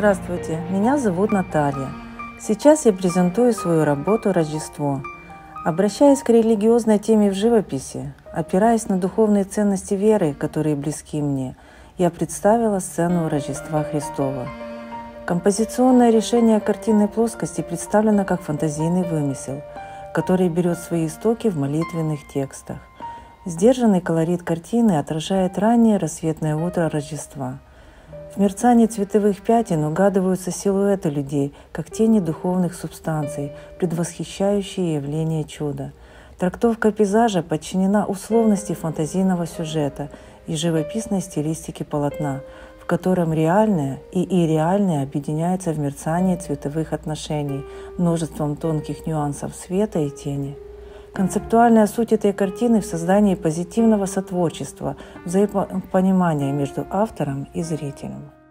Здравствуйте, меня зовут Наталья. Сейчас я презентую свою работу «Рождество». Обращаясь к религиозной теме в живописи, опираясь на духовные ценности веры, которые близки мне, я представила сцену Рождества Христова. Композиционное решение картинной плоскости представлено как фантазийный вымысел, который берет свои истоки в молитвенных текстах. Сдержанный колорит картины отражает раннее рассветное утро Рождества. В мерцании цветовых пятен угадываются силуэты людей, как тени духовных субстанций, предвосхищающие явление чуда. Трактовка пейзажа подчинена условности фантазийного сюжета и живописной стилистике полотна, в котором реальное и ирреальное объединяются в мерцании цветовых отношений, множеством тонких нюансов света и тени. Концептуальная суть этой картины в создании позитивного сотворчества, взаимопонимания между автором и зрителем.